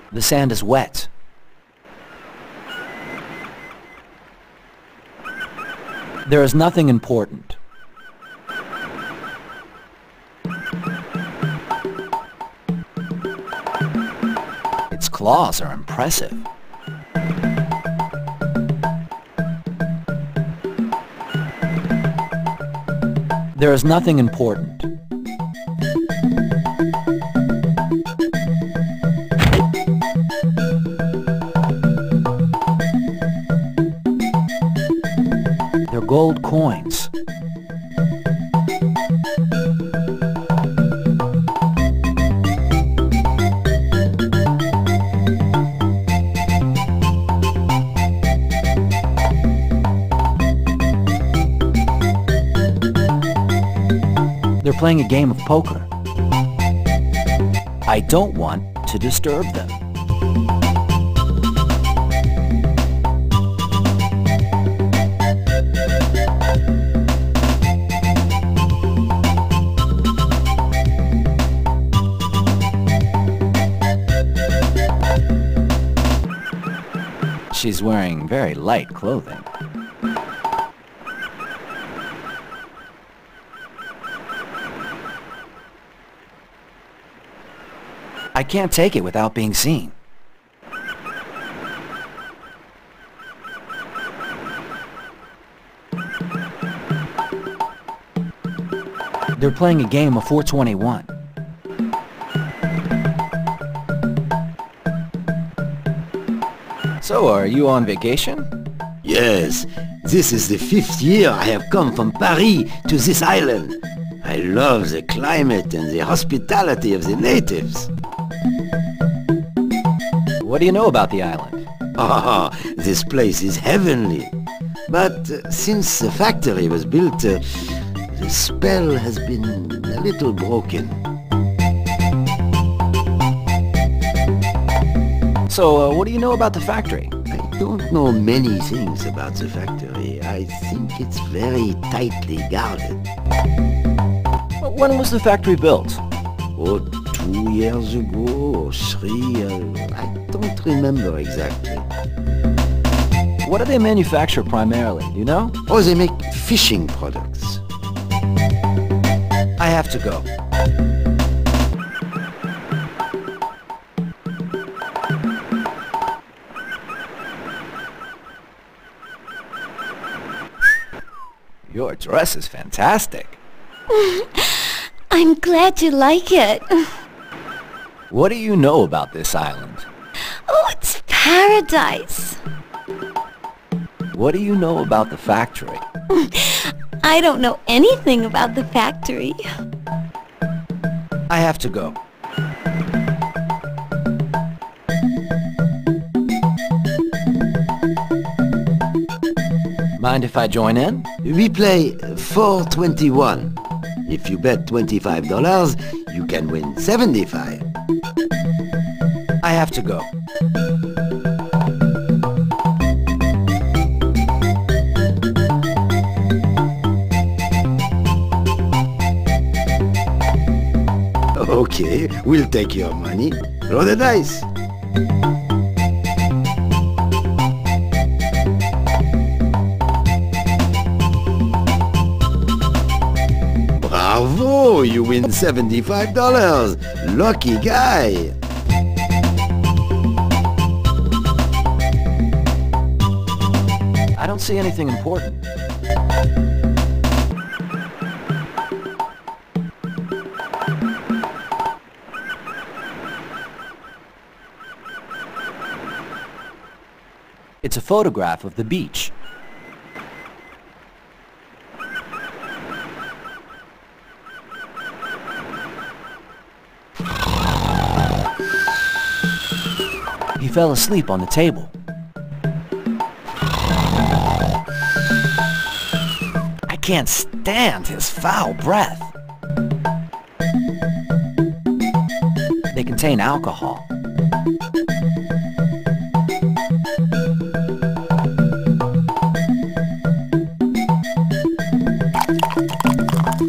The sand is wet. There is nothing important. Its claws are impressive. There is nothing important. They're gold coins. They're playing a game of poker. I don't want to disturb them. She's wearing very light clothing. I can't take it without being seen. They're playing a game of 421. So, are you on vacation? Yes, this is the 5th year I have come from Paris to this island. I love the climate and the hospitality of the natives. What do you know about the island? Ah, this place is heavenly. But since the factory was built, the spell has been a little broken. So, what do you know about the factory? I don't know many things about the factory. I think it's very tightly guarded. When was the factory built? Oh, 2 years ago or 3, I don't remember exactly. What do they manufacture primarily, do you know? Oh, they make fishing products. I have to go. Your dress is fantastic. I'm glad you like it. What do you know about this island? Oh, it's paradise. What do you know about the factory? I don't know anything about the factory. I have to go. Mind if I join in? We play 421. If you bet $25, you can win 75. I have to go. Okay, we'll take your money. Roll the dice. Bravo! You win $75. Lucky guy. I don't see anything important. It's a photograph of the beach. He fell asleep on the table. I can't stand his foul breath. They contain alcohol.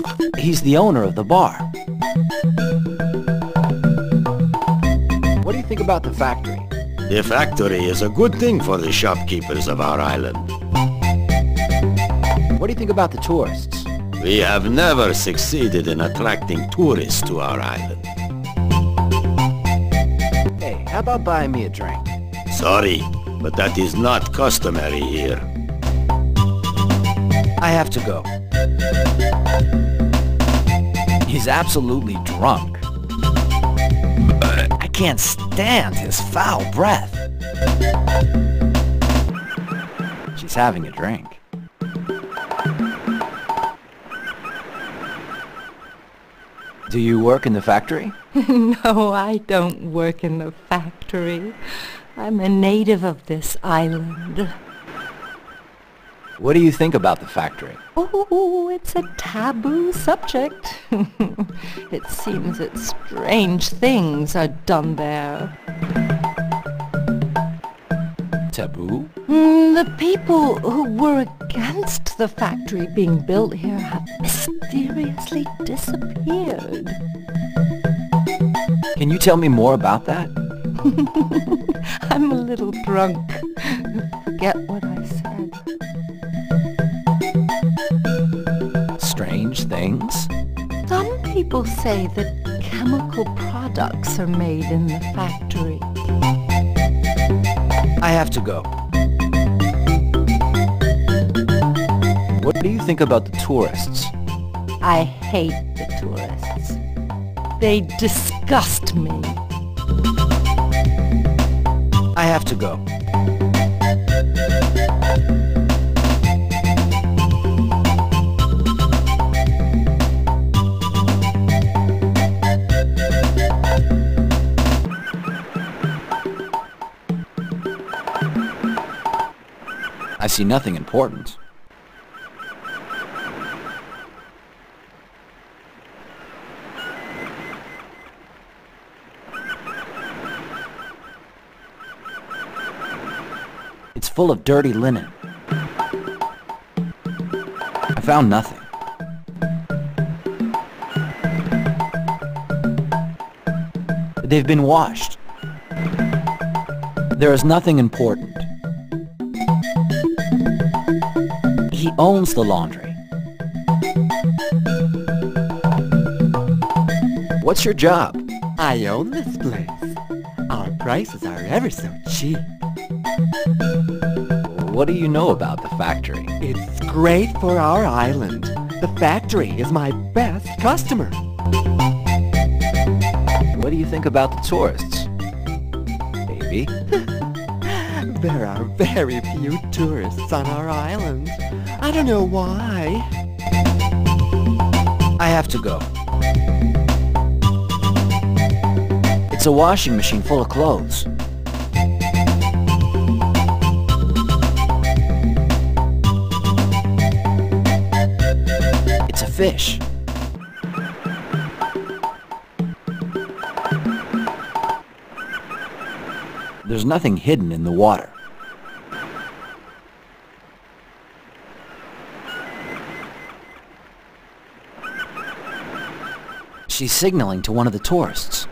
He's the owner of the bar. What do you think think about the factory? The factory is a good thing for the shopkeepers of our island. What do you think about the tourists? We have never succeeded in attracting tourists to our island. Hey, how about buying me a drink? Sorry, but that is not customary here. I have to go. He's absolutely drunk. I can't stand his foul breath. She's having a drink. Do you work in the factory? No, I don't work in the factory. I'm a native of this island. What do you think about the factory? Oh, it's a taboo subject. It seems that strange things are done there. Taboo? The people who were against the factory being built here have mysteriously disappeared. Can you tell me more about that? I'm a little drunk. Forget what I said. Strange things? Some people say that chemical products are made in the factory. I have to go. What do you think about the tourists? I hate the tourists. They disgust me. I have to go. I see nothing important. It's full of dirty linen. I found nothing. They've been washed. There is nothing important. He owns the laundry. What's your job? I own this place. Our prices are ever so cheap. What do you know about the factory? It's great for our island. The factory is my best customer. What do you think about the tourists? Baby? There are very few tourists on our island. I don't know why. I have to go. It's a washing machine full of clothes. It's a fish. There's nothing hidden in the water. She's signaling to one of the tourists.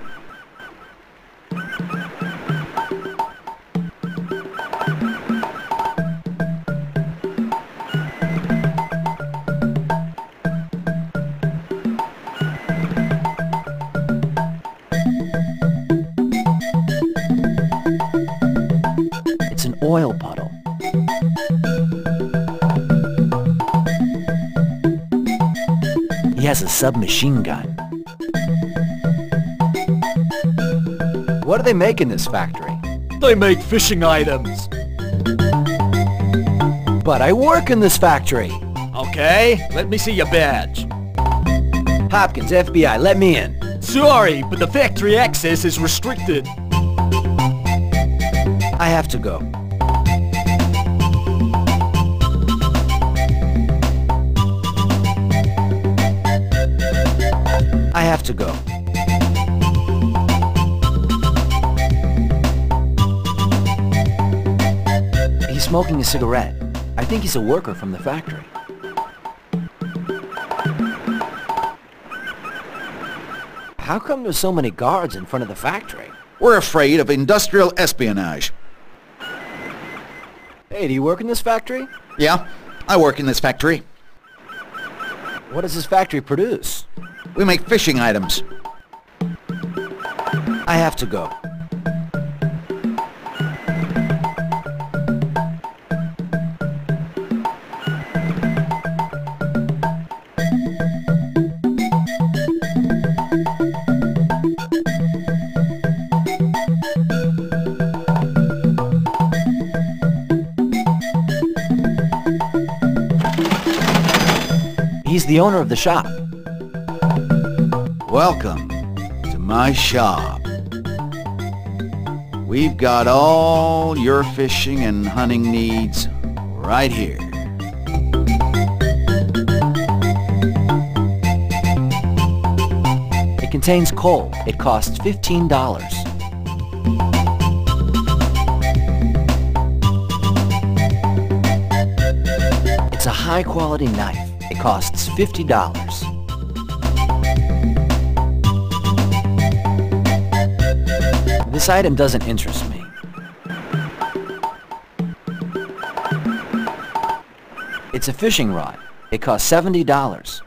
It's an oil puddle. He has a submachine gun. What do they make in this factory? They make fishing items. But I work in this factory. Okay, let me see your badge. Hopkins FBI, let me in. Sorry, but the factory access is restricted. I have to go. I have to go. He's smoking a cigarette. I think he's a worker from the factory. How come there's so many guards in front of the factory? We're afraid of industrial espionage. Hey, do you work in this factory? Yeah, I work in this factory. What does this factory produce? We make fishing items. I have to go. He's the owner of the shop. Welcome to my shop. We've got all your fishing and hunting needs right here. It contains coal. It costs $15. It's a high-quality knife. It costs $50. This item doesn't interest me. It's a fishing rod. It costs $70.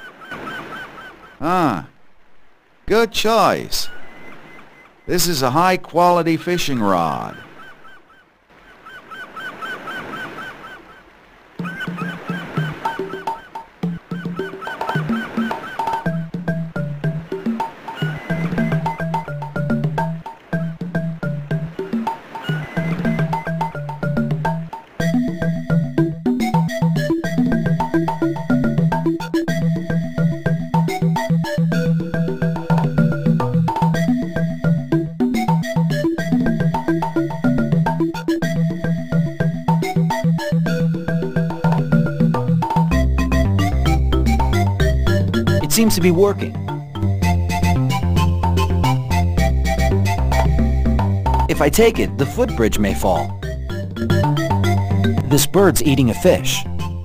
Ah, good choice. This is a high-quality fishing rod. It seems to be working. If I take it, the footbridge may fall. This bird's eating a fish.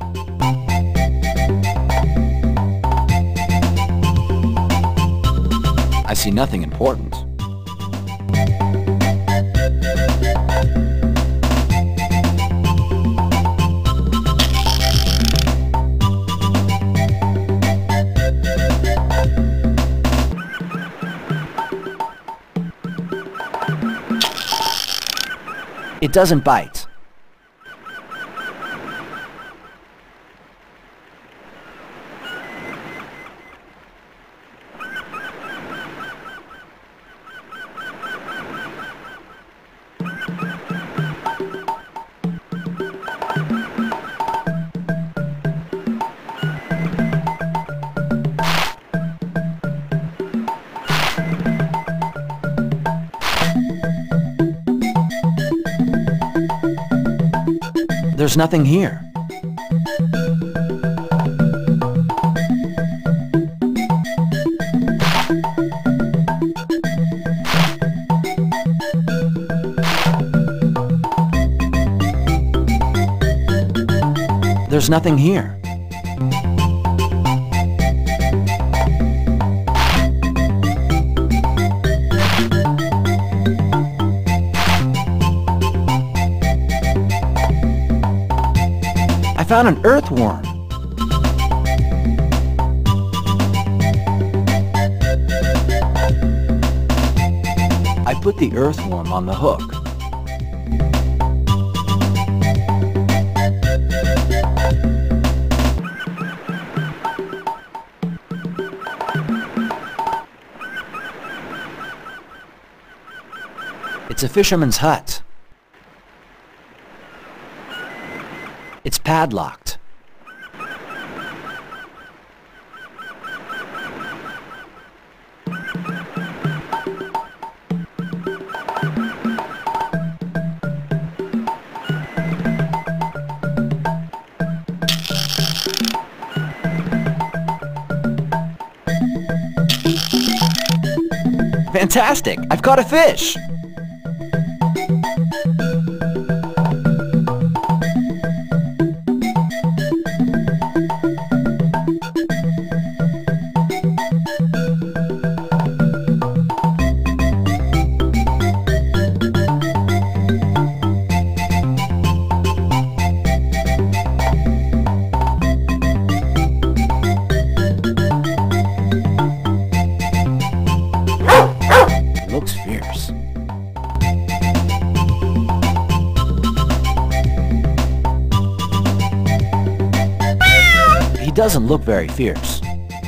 I see nothing important. It doesn't bite. There's nothing here. There's nothing here. I found an earthworm. I put the earthworm on the hook. It's a fisherman's hut. It's padlocked. Fantastic! I've caught a fish! He doesn't look very fierce.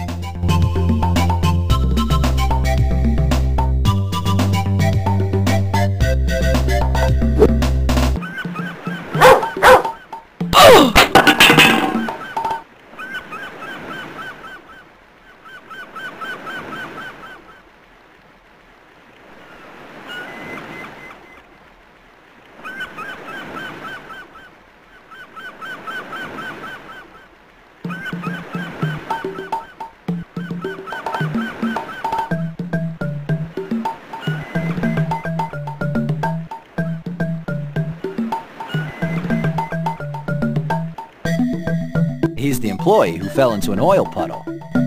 He's the employee who fell into an oil puddle.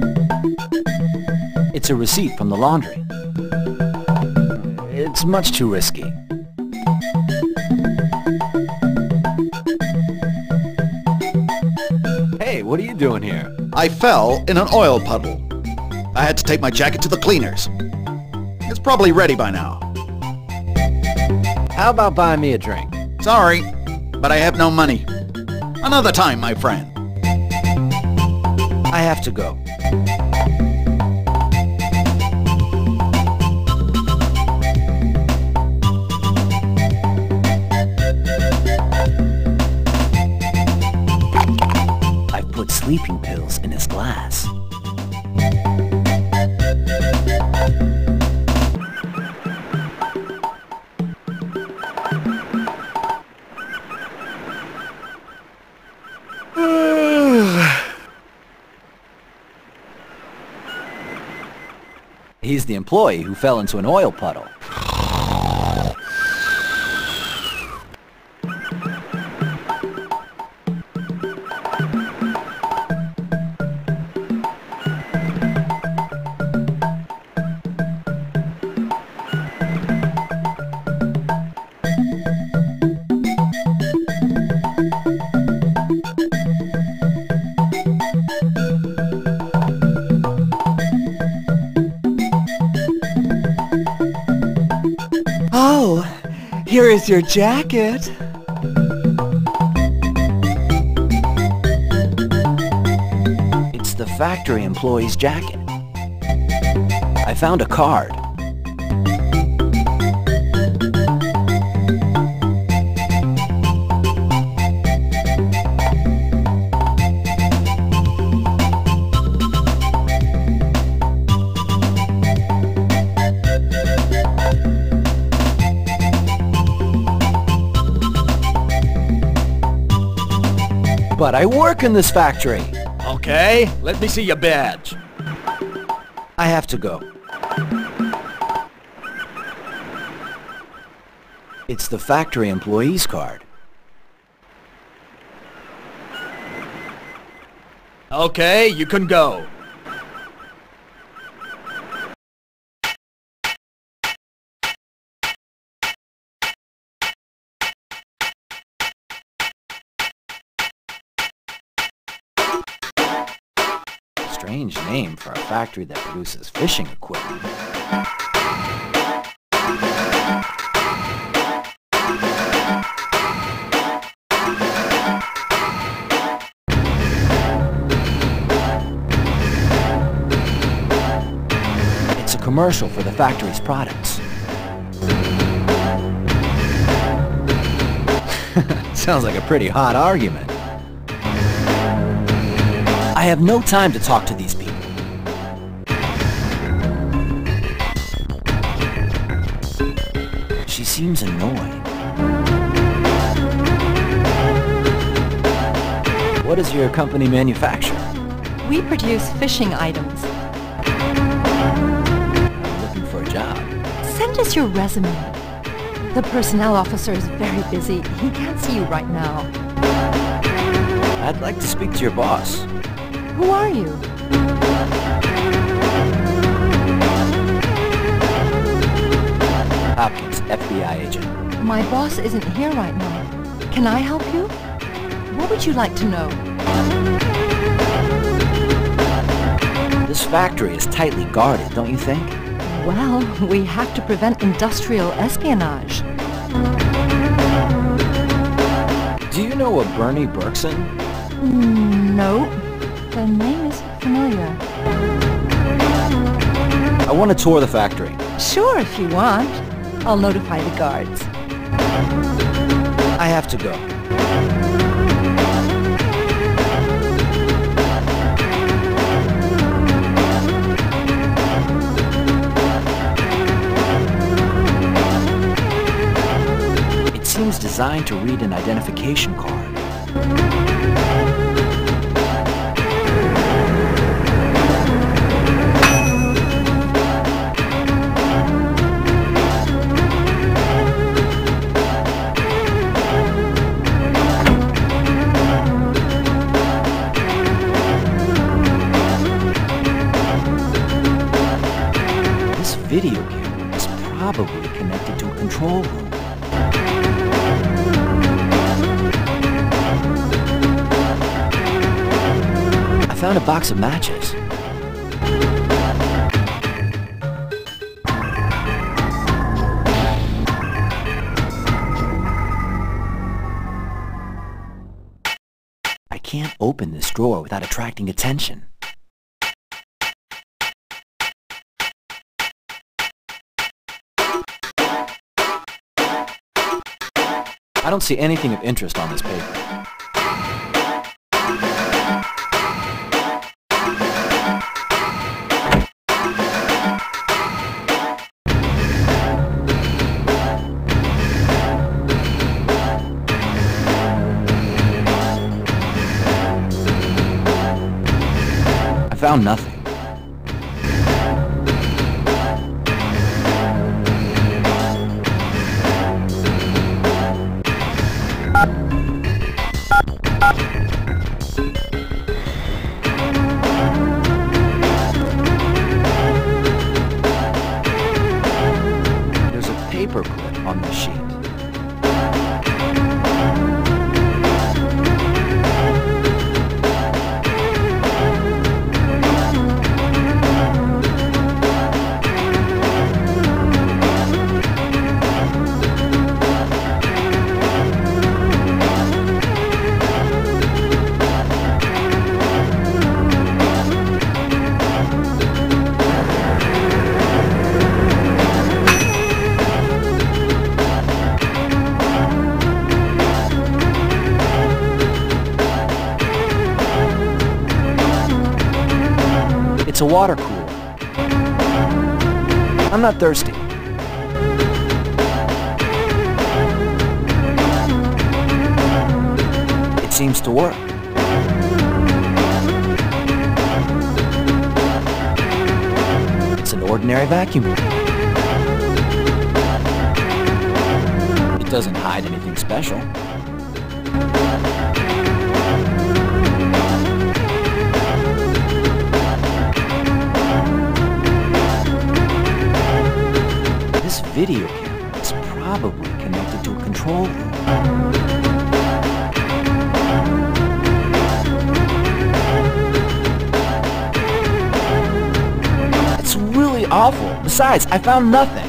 It's a receipt from the laundry. It's much too risky. Hey, what are you doing here? I fell in an oil puddle. I had to take my jacket to the cleaners. It's probably ready by now. How about buying me a drink? Sorry, but I have no money. Another time, my friend. I have to go. I've put sleeping pills in his glass. He's the employee who fell into an oil puddle. Oh, here is your jacket. It's the factory employee's jacket. I found a card. But I work in this factory. Okay, let me see your badge. I have to go. It's the factory employee's card. Okay, you can go. Strange name for a factory that produces fishing equipment. It's a commercial for the factory's products. Sounds like a pretty hot argument. I have no time to talk to these people. She seems annoyed. What does your company manufacture? We produce fishing items. I'm looking for a job. Send us your resume. The personnel officer is very busy. He can't see you right now. I'd like to speak to your boss. Who are you? Hopkins FBI agent. My boss isn't here right now. Can I help you? What would you like to know? This factory is tightly guarded, don't you think? Well, we have to prevent industrial espionage. Do you know a Bernie Berkson? No. The name isn't familiar. I want to tour the factory. Sure, if you want. I'll notify the guards. I have to go. It seems designed to read an identification card. This video camera is probably connected to a control room. I found a box of matches. I can't open this drawer without attracting attention. I don't see anything of interest on this paper. I found nothing. There's a paper clip on the sheet. It's a water cooler. I'm not thirsty. It seems to work. It's an ordinary vacuum. It doesn't hide anything special. This video camera is probably connected to a control room. It's really awful. Besides, I found nothing.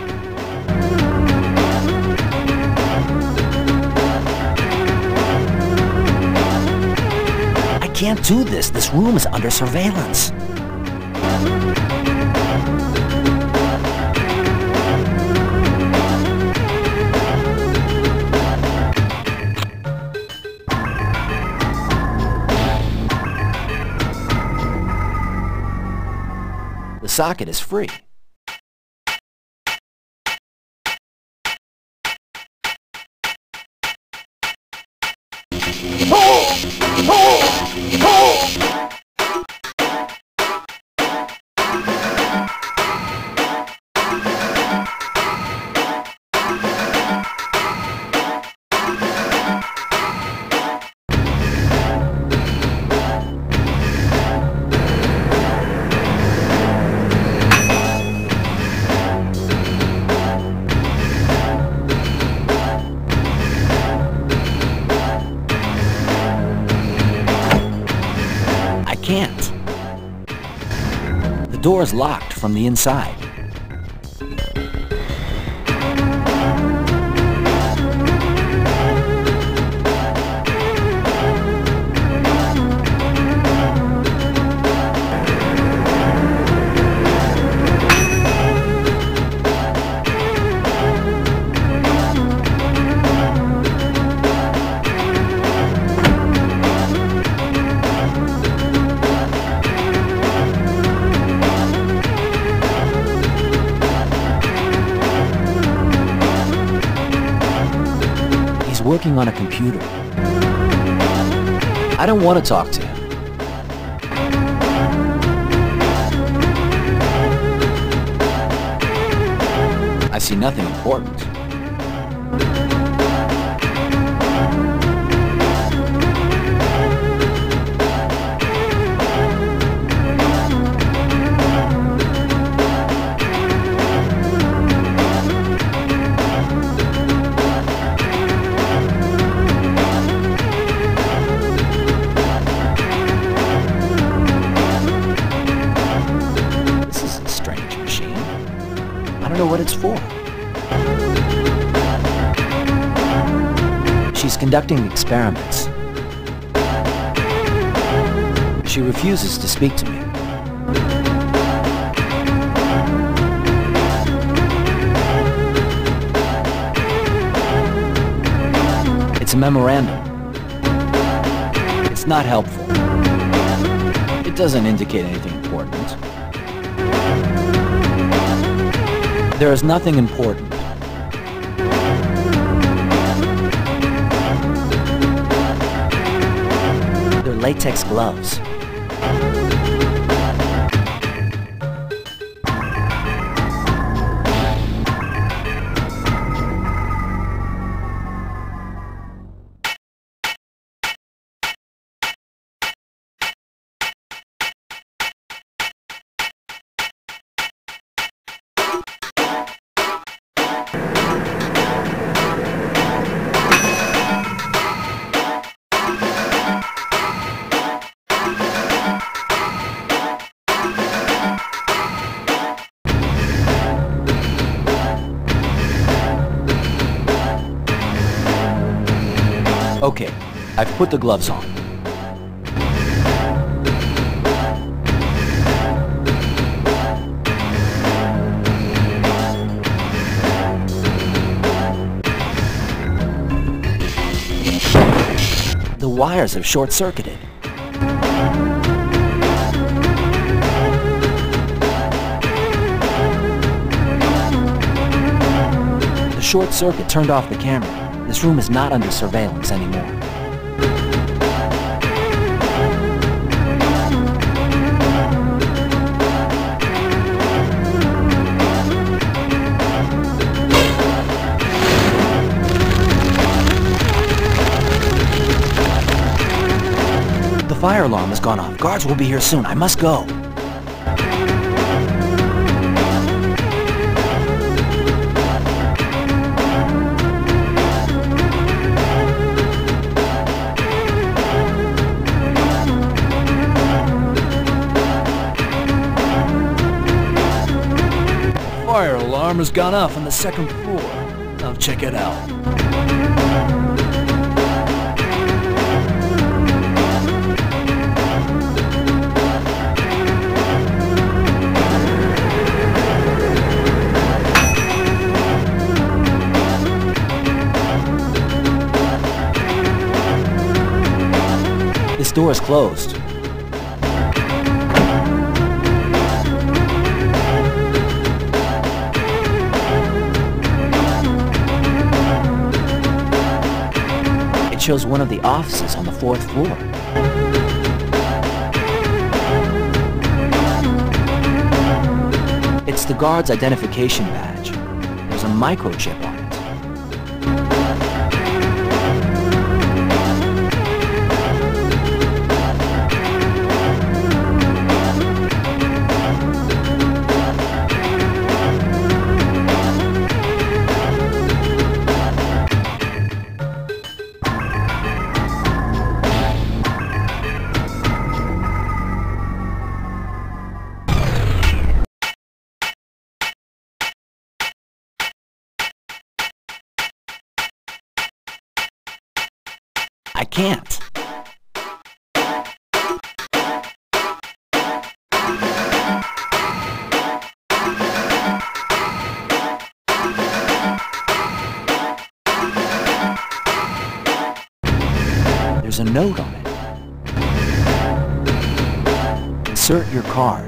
I can't do this. This room is under surveillance. The socket is free. Can't. The door is locked from the inside. working on a computer. I don't want to talk to him. I see nothing important. I don't know what it's for. She's conducting experiments. She refuses to speak to me. It's a memorandum. It's not helpful. It doesn't indicate anything important. There is nothing important. They're latex gloves. Okay, I've put the gloves on. The wires have short-circuited. The short circuit turned off the camera. This room is not under surveillance anymore. The fire alarm has gone off. Guards will be here soon. I must go. Fire alarm has gone off on the second floor. I'll check it out. This door is closed. It shows one of the offices on the 4th floor. It's the guard's identification badge. There's a microchip on it. I can't. There's a note on it. Insert your card.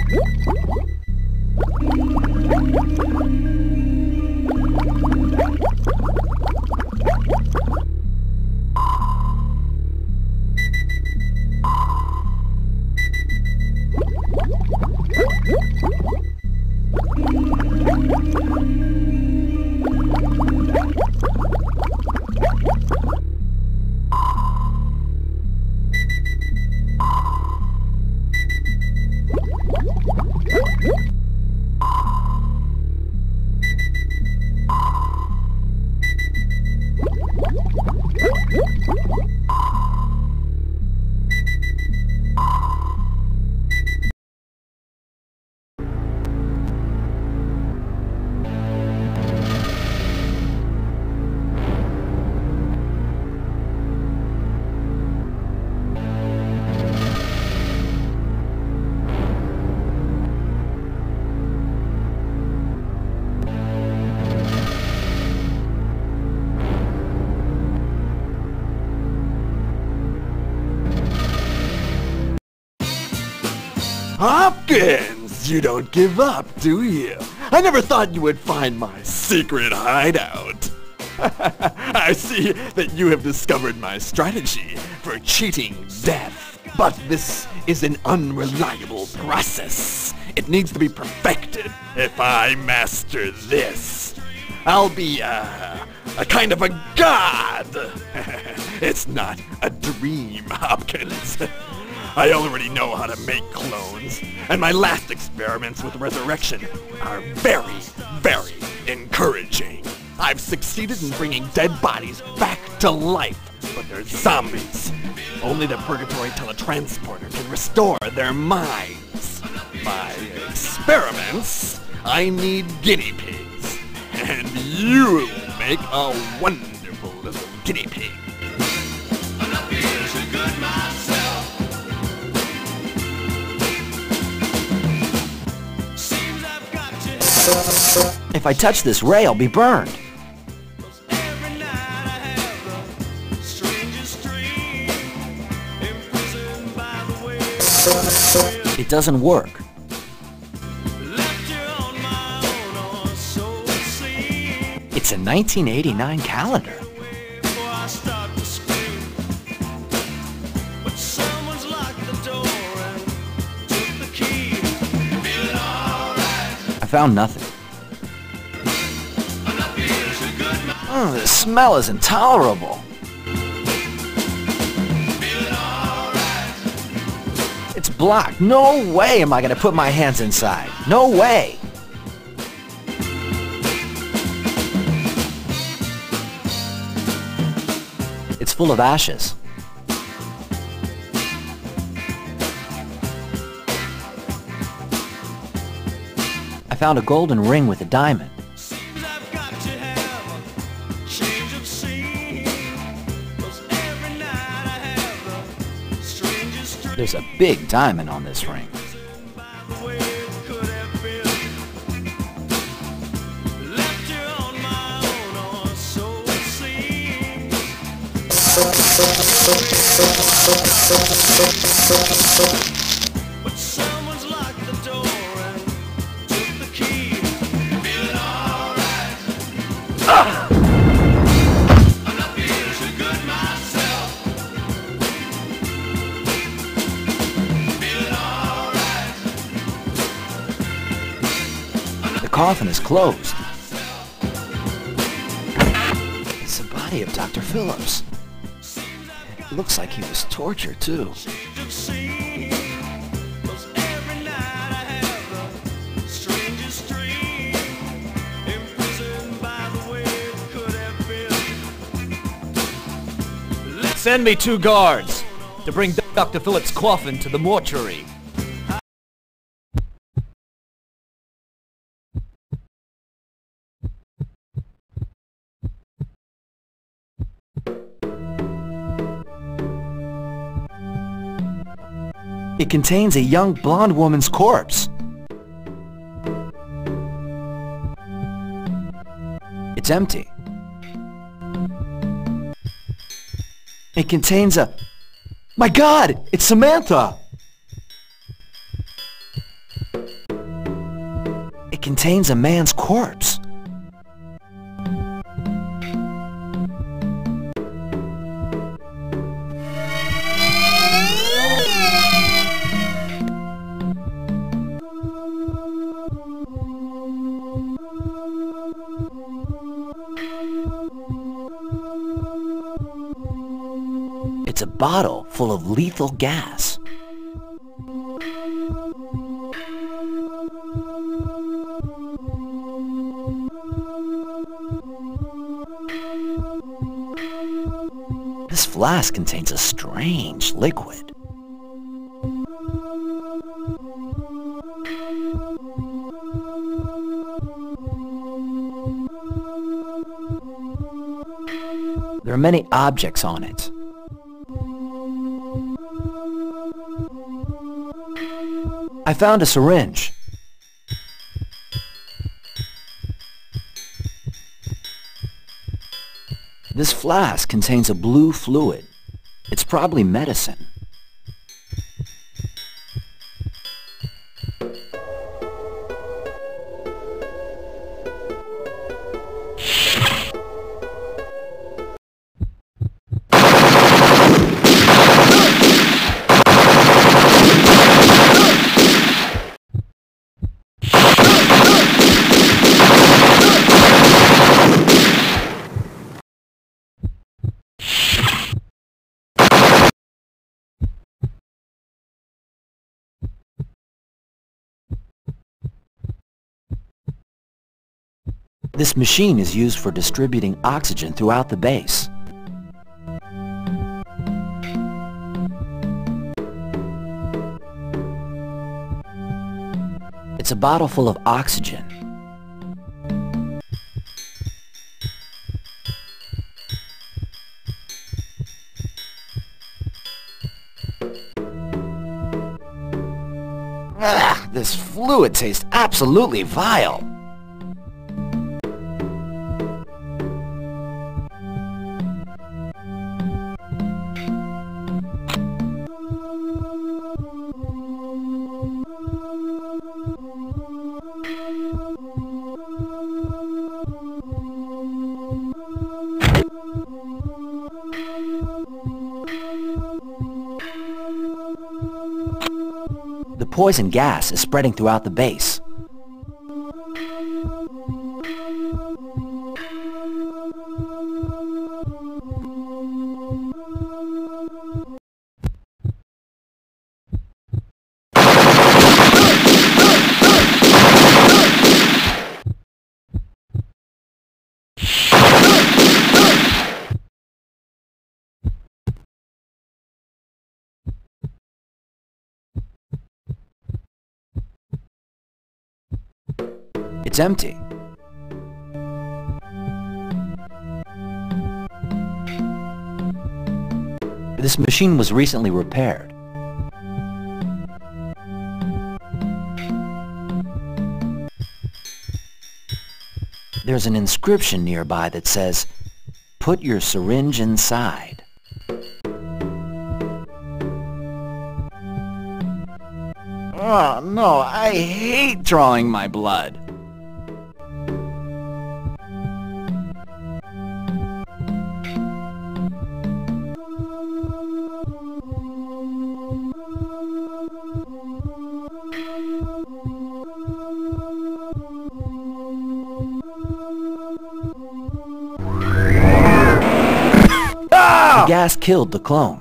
Hopkins, you don't give up, do you? I never thought you would find my secret hideout. I see that you have discovered my strategy for cheating death. But this is an unreliable process. It needs to be perfected. If I master this, I'll be a kind of a god. It's not a dream, Hopkins. I already know how to make clones, and my last experiments with resurrection are very, very encouraging. I've succeeded in bringing dead bodies back to life, but they're zombies. Only the Purgatory teletransporter can restore their minds. My experiments, I need guinea pigs, and you will make a wonderful little guinea pig. If I touch this ray, I'll be burned. It doesn't work. It's a 1989 calendar. I found nothing. The smell is intolerable. It's blocked. No way am I gonna put my hands inside. No way. It's full of ashes. I found a golden ring with a diamond. There's a big diamond on this ring. The coffin is closed. It's the body of Dr. Phillips. It looks like he was tortured, too. Send me 2 guards to bring Dr. Phillips' coffin to the mortuary. It contains a young blonde woman's corpse. It's empty. It contains a... My God! It's Samantha! contains a man's corpse. It's a bottle full of lethal gas. This flask contains a strange liquid. There are many objects on it. I found a syringe. This flask contains a blue fluid. It's probably medicine. This machine is used for distributing oxygen throughout the base. It's a bottle full of oxygen. Ugh, this fluid tastes absolutely vile. The poison gas is spreading throughout the base. It's empty. This machine was recently repaired. There's an inscription nearby that says, "Put your syringe inside." Oh no, I hate drawing my blood. The gas killed the clone.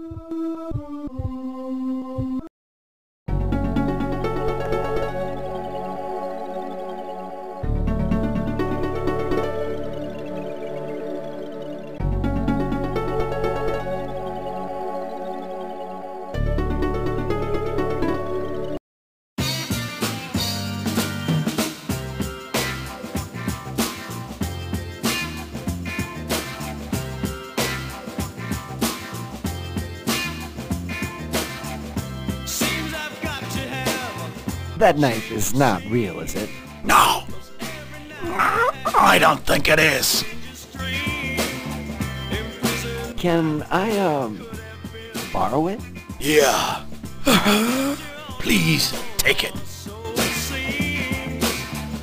That knife is not real, is it? No! I don't think it is. Can I, borrow it? Yeah. Please, take it.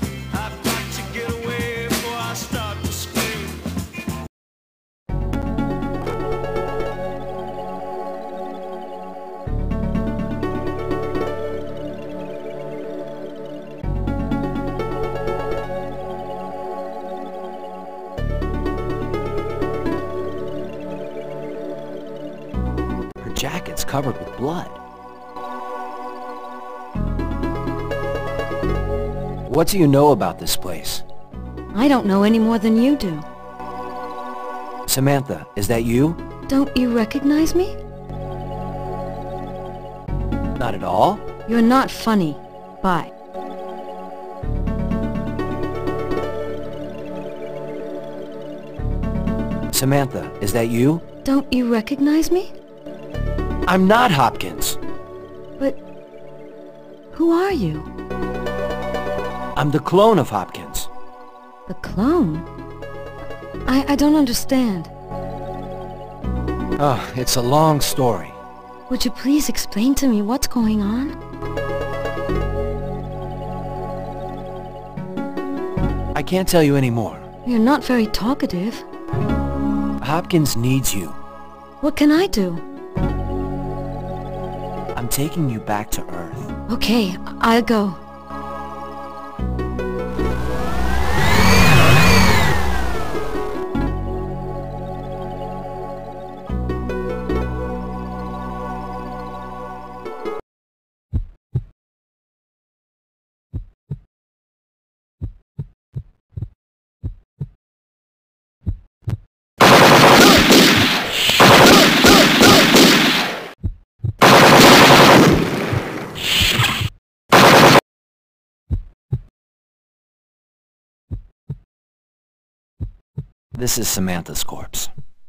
blood. What do you know about this place? I don't know any more than you do. Samantha, is that you? Don't you recognize me? Not at all. You're not funny. Bye. Samantha, is that you? Don't you recognize me? I'm not Hopkins. But who are you? I'm the clone of Hopkins. The clone? I don't understand. Oh, it's a long story. Would you please explain to me what's going on? I can't tell you any more. You're not very talkative. Hopkins needs you. What can I do? I'm taking you back to Earth. Okay, I'll go. This is Samantha's corpse.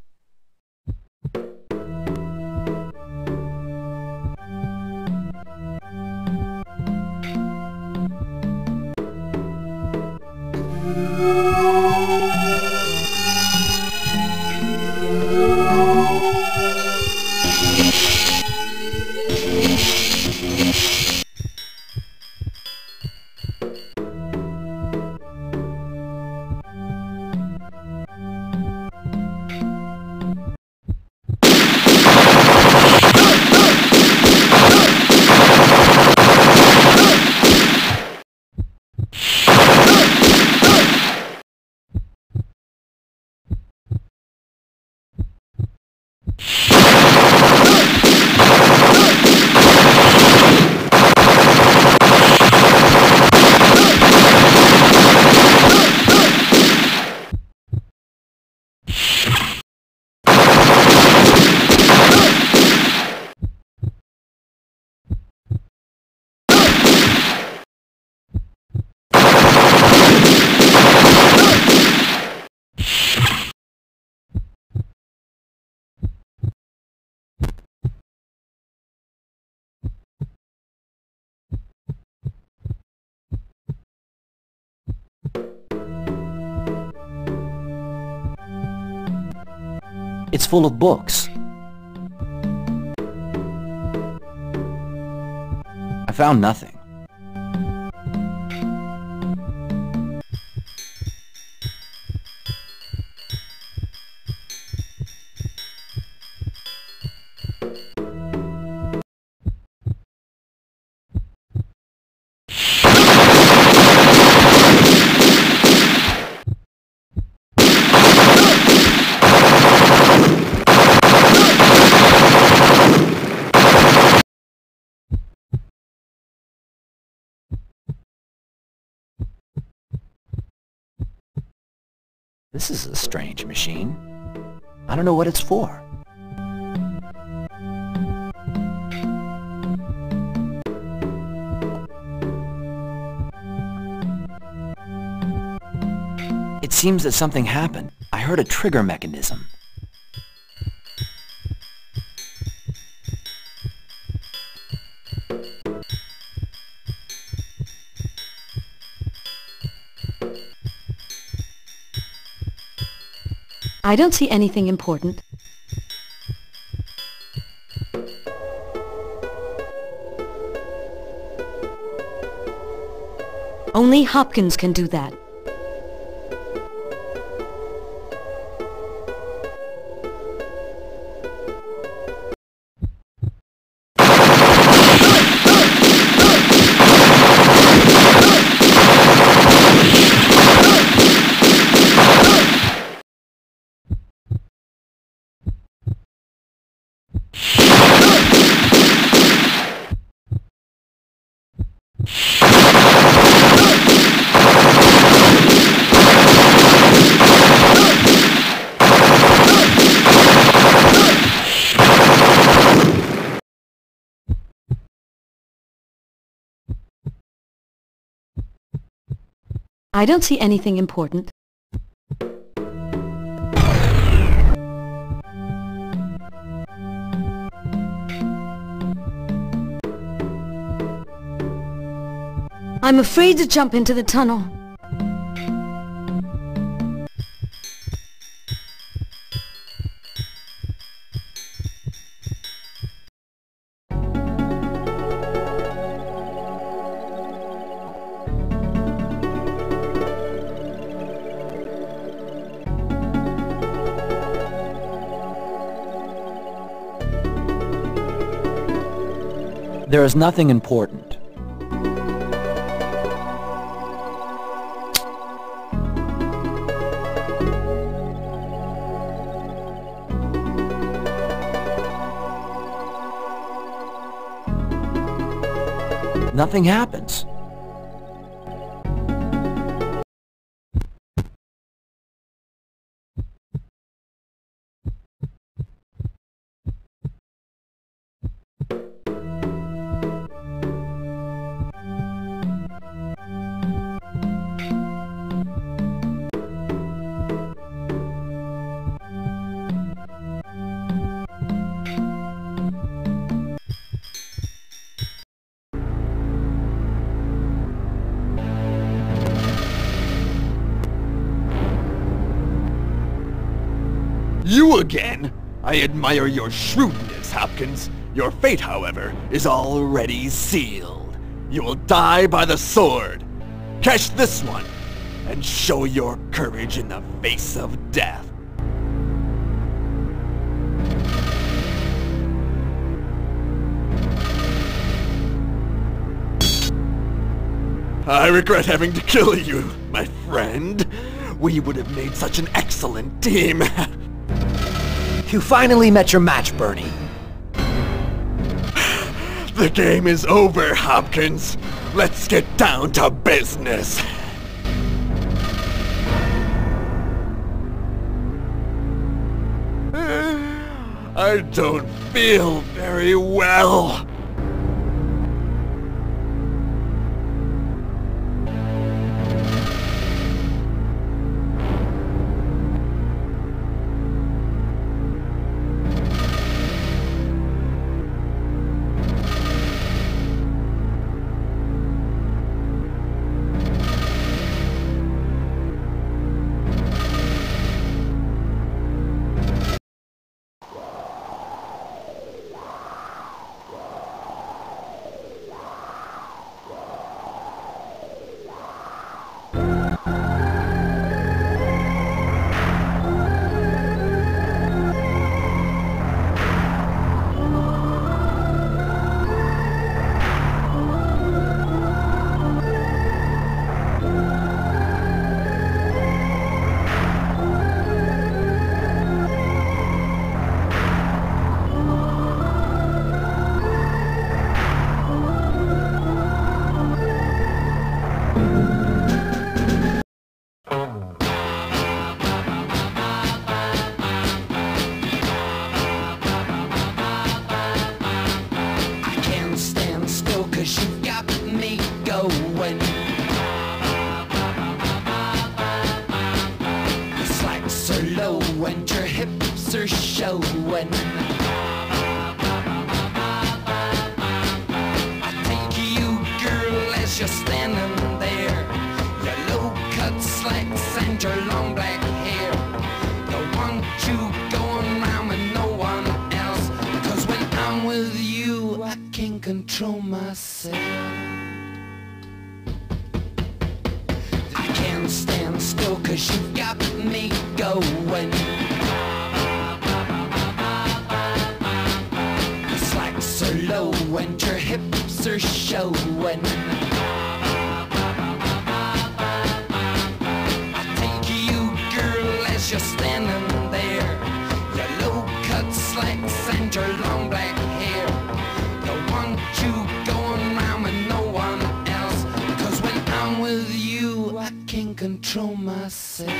It's full of books. I found nothing. This is a strange machine. I don't know what it's for. It seems that something happened. I heard a trigger mechanism. I don't see anything important. Only Hopkins can do that. I don't see anything important. I'm afraid to jump into the tunnel. There is nothing important. Nothing happens. You again? I admire your shrewdness, Hopkins. Your fate, however, is already sealed. You will die by the sword. Catch this one, and show your courage in the face of death. I regret having to kill you, my friend. We would have made such an excellent team. You finally met your match, Bernie. The game is over, Hopkins. Let's get down to business. I don't feel very well. Control myself. I can't stand still 'cause you got me going. It's like so low and your hips are showing. I take you, girl, as you're standing there. Your low cut slacks and your long black hair. You going round with no one else, 'cause when I'm with you I can't control myself.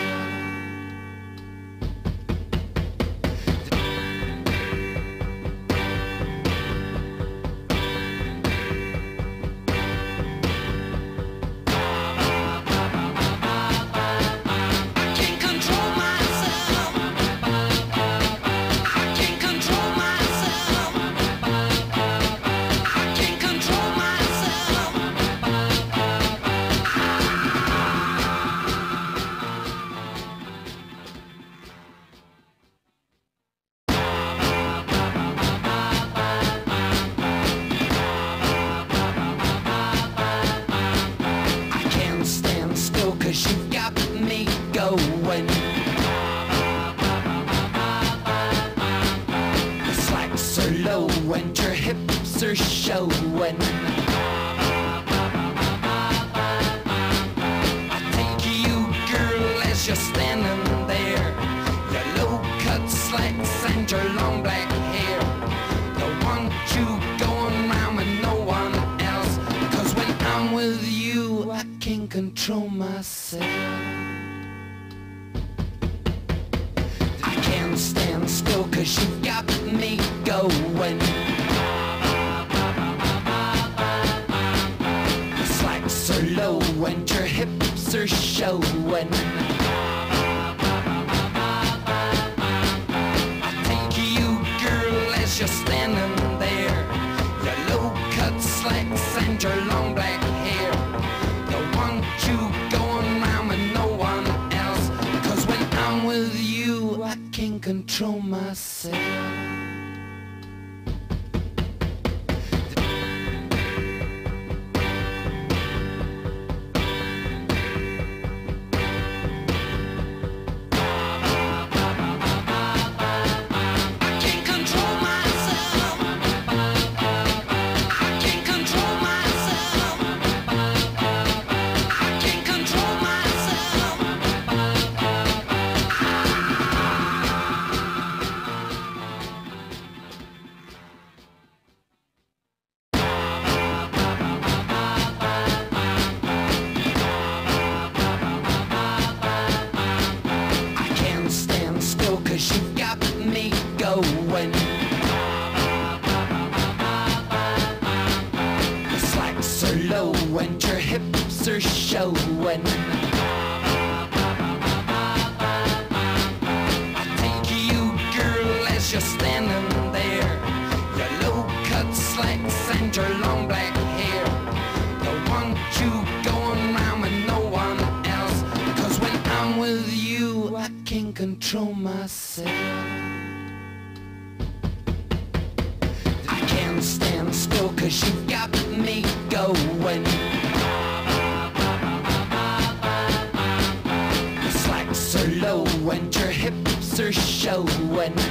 'cause you got me going. The slacks are low and your hips are showing. I'll take you, girl, as you're standing there. Your low-cut slacks and your long black hair. Don't want you going round with no one else, 'cause when I'm with you, I can control myself. I can't stand still 'cause you got me going. The slacks are low and your hips are showing. I'll take you, girl, as you're standing there. Your low-cut slacks and your long black hair. Don't want you going round with no one else, 'cause when I'm with you, I can control myself. Going. The slacks are low and your hips are showing. I'll take you, girl, as you're standing there. Your low-cut slacks and your long black hair. Don't want you going round with no one else, 'cause when I'm with you, I can control myself. Stand still 'cause you got me going. The slacks are low and your hips are showing.